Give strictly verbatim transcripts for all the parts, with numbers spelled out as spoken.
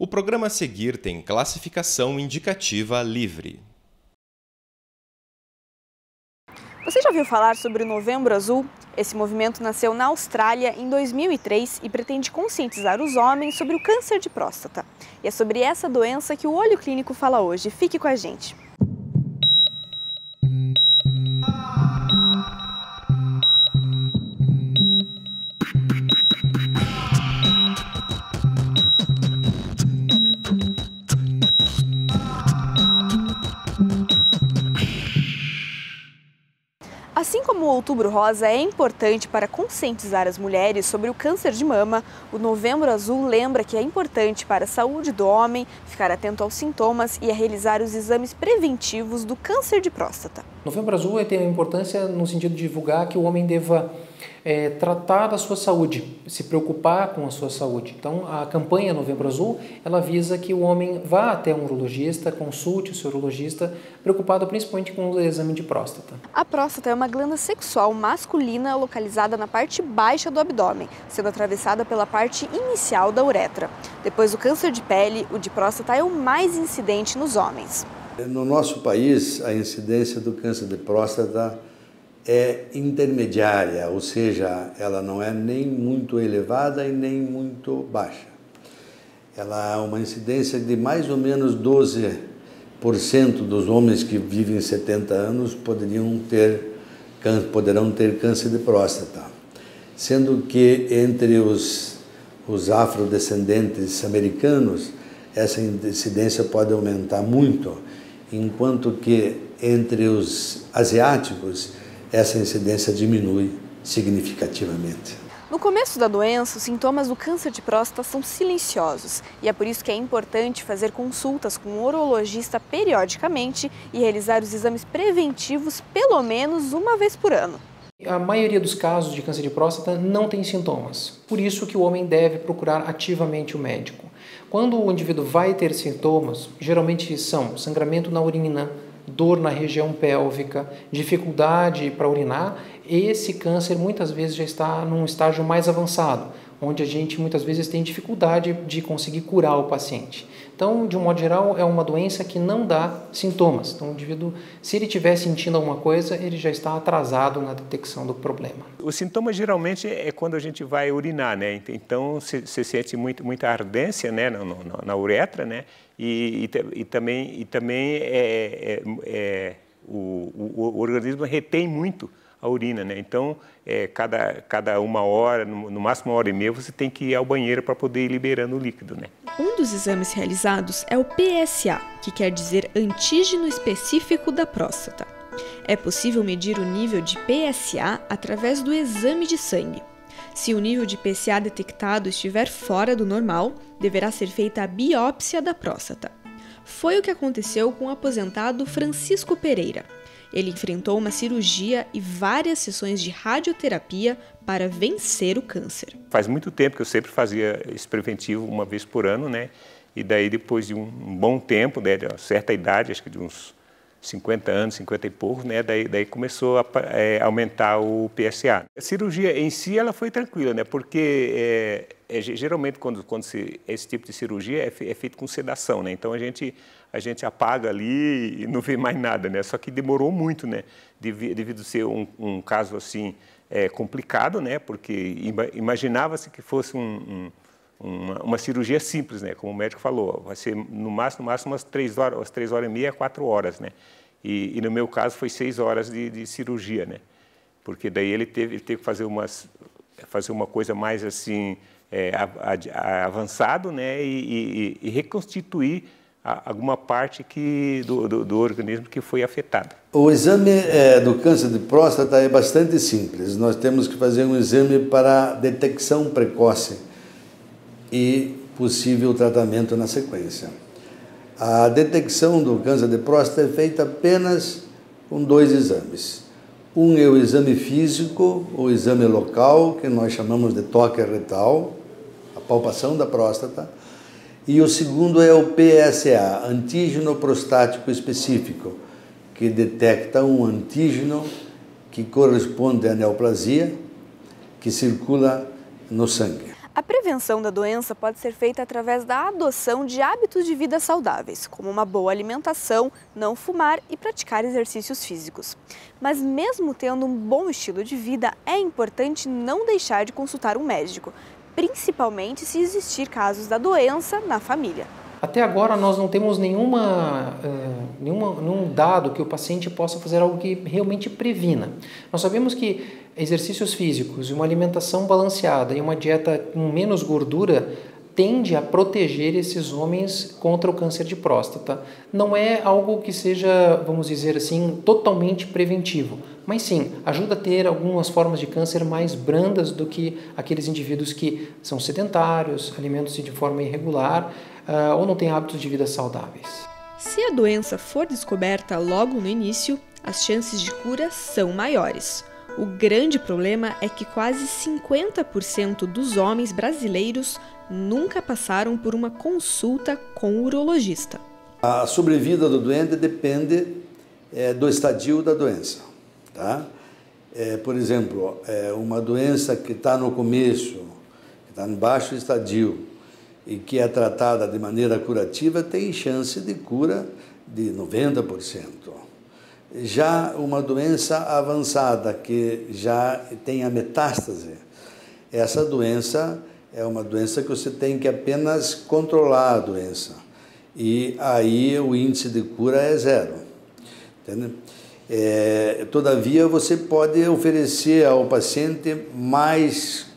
O programa a seguir tem classificação indicativa livre. Você já ouviu falar sobre o Novembro Azul? Esse movimento nasceu na Austrália em dois mil e três e pretende conscientizar os homens sobre o câncer de próstata. E é sobre essa doença que o Olho Clínico fala hoje. Fique com a gente. Assim como o Outubro Rosa é importante para conscientizar as mulheres sobre o câncer de mama, o Novembro Azul lembra que é importante para a saúde do homem ficar atento aos sintomas e a realizar os exames preventivos do câncer de próstata. O Novembro Azul tem importância no sentido de divulgar que o homem deva é, tratar da sua saúde, se preocupar com a sua saúde. Então, a campanha Novembro Azul, ela visa que o homem vá até um urologista, consulte o seu urologista, preocupado principalmente com o exame de próstata. A próstata é uma glândula sexual masculina localizada na parte baixa do abdômen, sendo atravessada pela parte inicial da uretra. Depois do câncer de pele, o de próstata é o mais incidente nos homens. No nosso país, a incidência do câncer de próstata é intermediária, ou seja, ela não é nem muito elevada e nem muito baixa. Ela é uma incidência de mais ou menos doze por cento dos homens que vivem setenta anos poderiam ter, poderão ter câncer de próstata, sendo que entre os, os afrodescendentes americanos, essa incidência pode aumentar muito, enquanto que entre os asiáticos essa incidência diminui significativamente. No começo da doença, os sintomas do câncer de próstata são silenciosos e é por isso que é importante fazer consultas com o urologista periodicamente e realizar os exames preventivos pelo menos uma vez por ano. A maioria dos casos de câncer de próstata não tem sintomas, por isso que o homem deve procurar ativamente o médico. Quando o indivíduo vai ter sintomas, geralmente são sangramento na urina, dor na região pélvica, dificuldade para urinar, esse câncer muitas vezes já está num estágio mais avançado, onde a gente muitas vezes tem dificuldade de conseguir curar o paciente. Então, de um modo geral, é uma doença que não dá sintomas. Então, o indivíduo, se ele estiver sentindo alguma coisa, ele já está atrasado na detecção do problema. O sintoma geralmente é quando a gente vai urinar, né? Então, você sente muito, muita ardência, né, na, na, na uretra, né? E, e, e também, e também é, é, é, o, o, o organismo retém muito a urina, né? Então, é, cada, cada uma hora, no, no máximo uma hora e meia, você tem que ir ao banheiro para poder ir liberando o líquido, né? Um dos exames realizados é o P S A, que quer dizer antígeno específico da próstata. É possível medir o nível de P S A através do exame de sangue. Se o nível de P S A detectado estiver fora do normal, deverá ser feita a biópsia da próstata. Foi o que aconteceu com o aposentado Francisco Pereira. Ele enfrentou uma cirurgia e várias sessões de radioterapia para vencer o câncer. Faz muito tempo que eu sempre fazia esse preventivo uma vez por ano, né? E daí depois de um bom tempo, né, de uma certa idade, acho que de uns cinquenta anos, cinquenta e poucos, né? Daí, daí começou a é, aumentar o P S A. A cirurgia em si ela foi tranquila, né? Porque é, é, geralmente quando, quando se, esse tipo de cirurgia é, é feito com sedação, né? Então a gente a gente apaga ali e não vê mais nada, né? Só que demorou muito, né? Devido, devido ser um, um caso assim é, complicado, né? Porque imaginava-se que fosse um, um, uma, uma cirurgia simples, né? Como o médico falou, vai ser no máximo, no máximo umas três horas, umas três horas e meia, quatro horas, né? E, e no meu caso foi seis horas de, de cirurgia, né? Porque daí ele teve, ele teve que fazer umas, fazer uma coisa mais assim é, a, a, avançado, né? E, e, e reconstituir alguma parte que, do, do, do organismo que foi afetada. O exame é, do câncer de próstata é bastante simples. Nós temos que fazer um exame para detecção precoce e possível tratamento na sequência. A detecção do câncer de próstata é feita apenas com dois exames. Um é o exame físico, o exame local, que nós chamamos de toque retal, a palpação da próstata. E o segundo é o P S A, antígeno prostático específico, que detecta um antígeno que corresponde à neoplasia, que circula no sangue. A prevenção da doença pode ser feita através da adoção de hábitos de vida saudáveis, como uma boa alimentação, não fumar e praticar exercícios físicos. Mas mesmo tendo um bom estilo de vida, é importante não deixar de consultar um médico, principalmente se existir casos da doença na família. Até agora nós não temos nenhuma, uh, nenhuma, nenhum dado que o paciente possa fazer algo que realmente previna. Nós sabemos que exercícios físicos, uma alimentação balanceada e uma dieta com menos gordura tende a proteger esses homens contra o câncer de próstata. Não é algo que seja, vamos dizer assim, totalmente preventivo, mas sim, ajuda a ter algumas formas de câncer mais brandas do que aqueles indivíduos que são sedentários, alimentam-se de forma irregular, Uh, ou não tem hábitos de vida saudáveis. Se a doença for descoberta logo no início, as chances de cura são maiores. O grande problema é que quase cinquenta por cento dos homens brasileiros nunca passaram por uma consulta com o urologista. A sobrevida do doente depende é, do estadio da doença. Tá? É, por exemplo, é uma doença que está no começo, que está em baixo estadio, e que é tratada de maneira curativa, tem chance de cura de noventa por cento. Já uma doença avançada, que já tem a metástase, essa doença é uma doença que você tem que apenas controlar a doença. E aí o índice de cura é zero. Entendeu? É, todavia, você pode oferecer ao paciente mais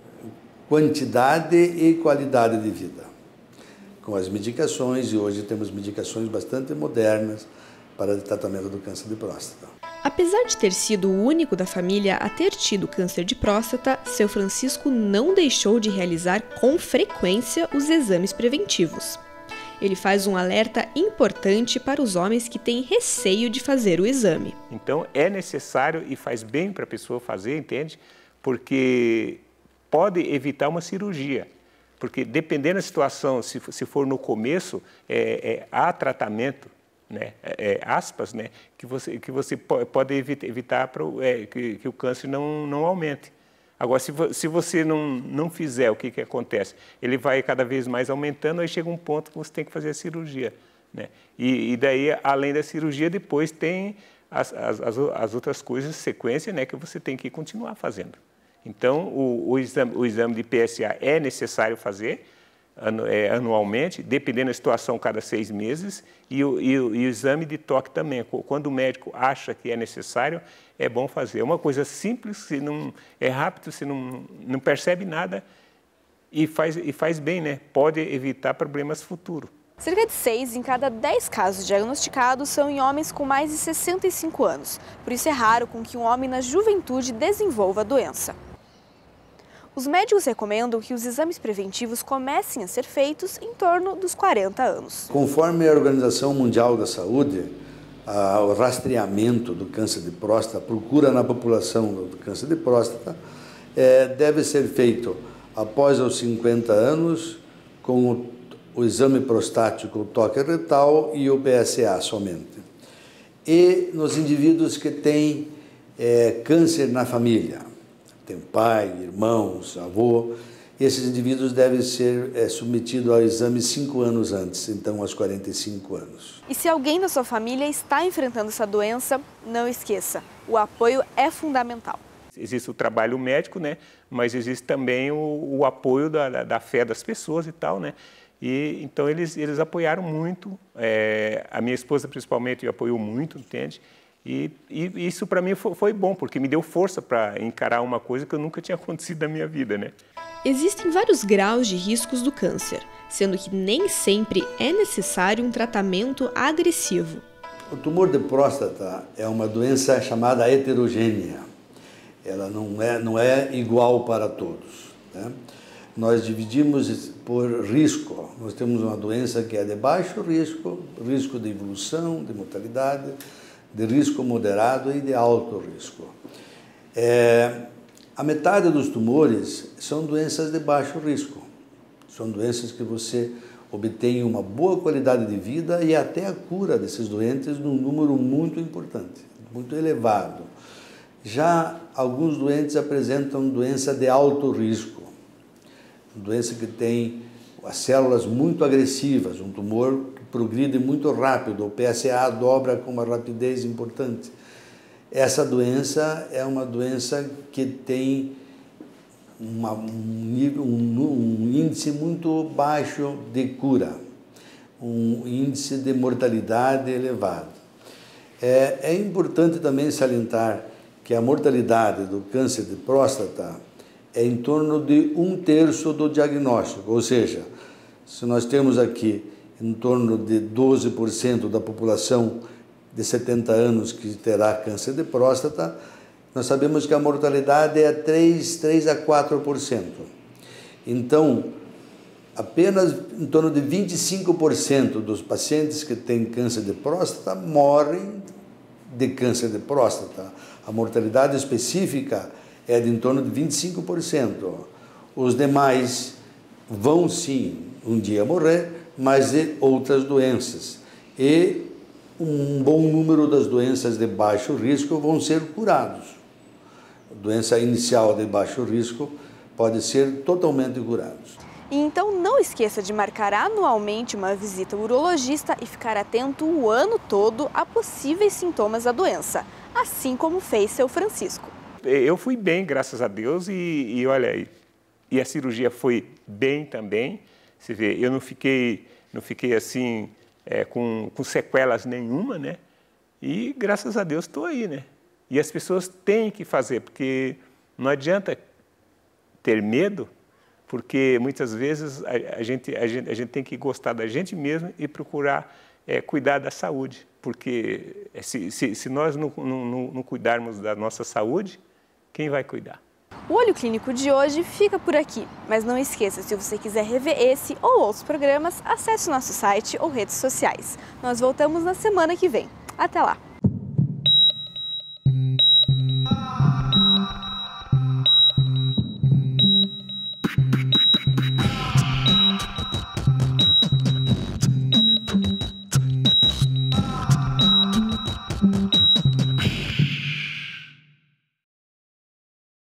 quantidade e qualidade de vida, com as medicações, e hoje temos medicações bastante modernas para o tratamento do câncer de próstata. Apesar de ter sido o único da família a ter tido câncer de próstata, seu Francisco não deixou de realizar com frequência os exames preventivos. Ele faz um alerta importante para os homens que têm receio de fazer o exame. Então é necessário e faz bem para a pessoa fazer, entende? Porque pode evitar uma cirurgia, porque dependendo da situação, se, se for no começo, é, é, há tratamento, né, é, aspas, né, que você, que você pode evitar pro, é, que, que o câncer não, não aumente. Agora, se, vo, se você não, não fizer, o que, que acontece? Ele vai cada vez mais aumentando, aí chega um ponto que você tem que fazer a cirurgia. Né? E, e daí, além da cirurgia, depois tem as, as, as outras coisas, sequência, né, que você tem que continuar fazendo. Então, o, o, exame, o exame de P S A é necessário fazer anu, é, anualmente, dependendo da situação, cada seis meses, e o, e, o, e o exame de toque também. Quando o médico acha que é necessário, é bom fazer. É uma coisa simples, se não, é rápido, você não, não percebe nada e faz, e faz bem, né? Pode evitar problemas futuros. Cerca de seis em cada dez casos diagnosticados são em homens com mais de sessenta e cinco anos. Por isso é raro com que um homem na juventude desenvolva a doença. Os médicos recomendam que os exames preventivos comecem a ser feitos em torno dos quarenta anos. Conforme a Organização Mundial da Saúde, a, o rastreamento do câncer de próstata, a procura na população do câncer de próstata, é, deve ser feito após os cinquenta anos, com o, o exame prostático, o toque retal e o P S A somente. E nos indivíduos que têm é, câncer na família, tem pai, irmãos, avô, esses indivíduos devem ser é, submetidos ao exame cinco anos antes, então aos quarenta e cinco anos. E se alguém da sua família está enfrentando essa doença, não esqueça, o apoio é fundamental. Existe o trabalho médico, né? Mas existe também o, o apoio da, da, da fé das pessoas e tal, né? E, então eles, eles apoiaram muito, é, a minha esposa principalmente apoiou muito, entende? E, e isso para mim foi, foi bom, porque me deu força para encarar uma coisa que eu nunca tinha acontecido na minha vida, né? Existem vários graus de riscos do câncer, sendo que nem sempre é necessário um tratamento agressivo. O tumor de próstata é uma doença chamada heterogênea. Ela não é, não é igual para todos, né? Nós dividimos por risco. Nós temos uma doença que é de baixo risco, risco de evolução, de mortalidade, de risco moderado e de alto risco. É, a metade dos tumores são doenças de baixo risco. São doenças que você obtém uma boa qualidade de vida e até a cura desses doentes num número muito importante, muito elevado. Já alguns doentes apresentam doença de alto risco. doença que tem as células muito agressivas, um tumor que progride muito rápido, o P S A dobra com uma rapidez importante. Essa doença é uma doença que tem uma, um, nível, um, um índice muito baixo de cura, um índice de mortalidade elevado. É, é importante também salientar que a mortalidade do câncer de próstata é em torno de um terço do diagnóstico, ou seja, se nós temos aqui em torno de doze por cento da população de setenta anos que terá câncer de próstata, nós sabemos que a mortalidade é três a quatro por cento. Então, apenas em torno de vinte e cinco por cento dos pacientes que têm câncer de próstata morrem de câncer de próstata. A mortalidade específica é de em torno de vinte e cinco por cento. Os demais vão sim um dia morrer, mas de outras doenças. E um bom número das doenças de baixo risco vão ser curados. A doença inicial de baixo risco pode ser totalmente curada. E então não esqueça de marcar anualmente uma visita ao urologista e ficar atento o ano todo a possíveis sintomas da doença, assim como fez seu Francisco. Eu fui bem, graças a Deus, e, e olha, e a cirurgia foi bem também. Você vê, eu não fiquei, não fiquei assim, é, com, com sequelas nenhuma, né? E graças a Deus estou aí, né? E as pessoas têm que fazer, porque não adianta ter medo, porque muitas vezes a, a, gente, a, gente, a gente tem que gostar da gente mesmo e procurar é, cuidar da saúde, porque se, se, se nós não, não, não cuidarmos da nossa saúde, quem vai cuidar? O Olho Clínico de hoje fica por aqui, mas não esqueça, se você quiser rever esse ou outros programas, acesse o nosso site ou redes sociais. Nós voltamos na semana que vem. Até lá!